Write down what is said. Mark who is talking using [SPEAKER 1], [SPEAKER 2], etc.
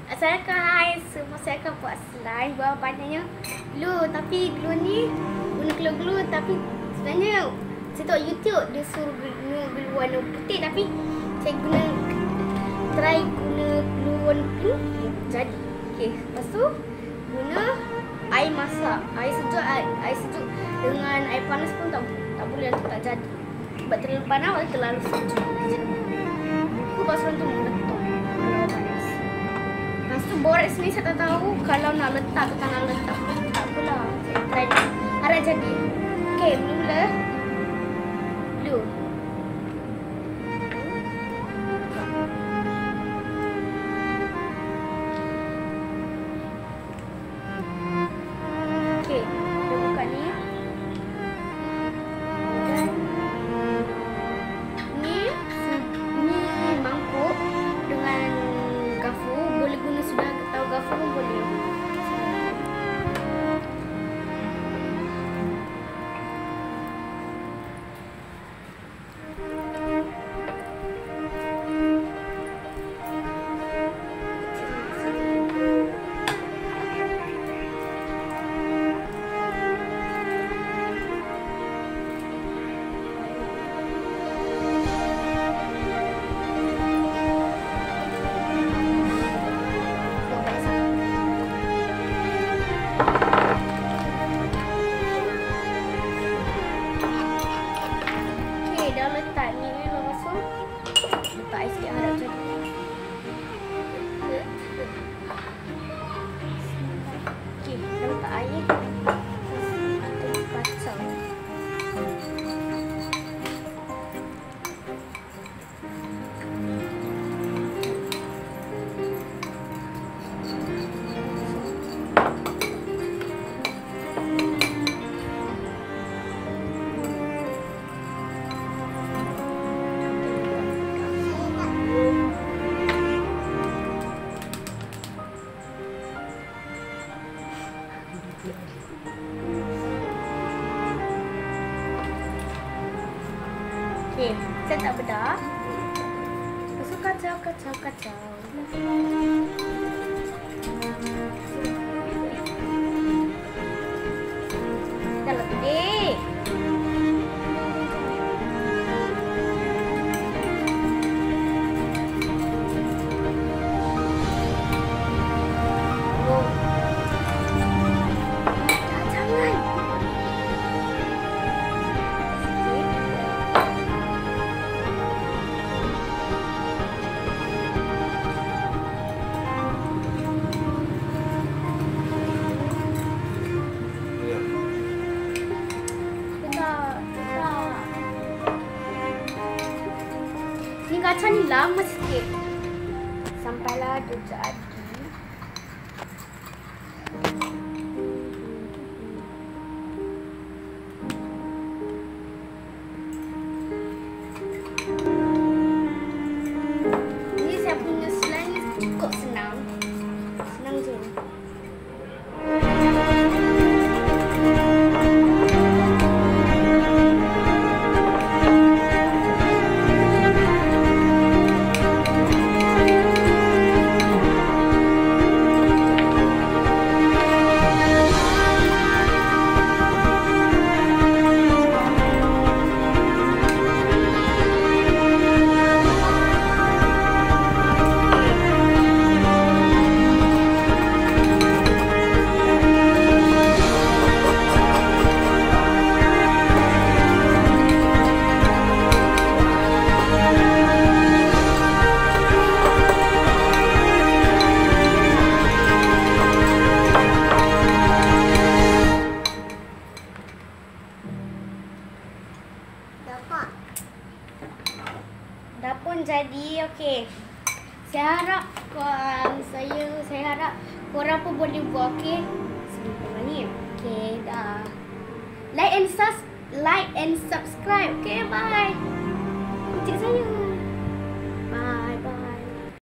[SPEAKER 1] Saya akan semua saya akan buat slime banyaknya glue, tapi glue ni guna glue tapi sebenarnya saya tengok YouTube dia suruh guna glue warna putih, tapi saya try guna glue warna pink jadi. Okey, lepas tu guna air masak, air sejuk dengan air panas pun tak boleh, tak jadi. Sebab terlalu panas atau terlalu sejuk. Aku pasal tu meletup kalau panas. Lepas tu boraks ni saya tak tahu kalau nak letak atau tak nak letak. Tak apalah, saya try dulu. Harap jadi. Okey, mula-mula glue. Okey, kita buka ni. Dan ni mangkuk dengan gafu. Boleh guna sudah tahu gafu pun boleh. Dah letak ni, lepas tu letak air sikit, harap jadi. Okey, dah letak air. Kacang. Okey, saya tak bedah. Lepas tu kacau. Dah letih. Ni kacang ni lama sikit. Sampailah dia jadi. Ni saya punya slime cukup senang. Senang je. Dah pun jadi. Okey. Saya harap korang pun boleh buat. Okey. Sebentar ni. Okey, dah. Like and subscribe. Okey, bye. Cik saya.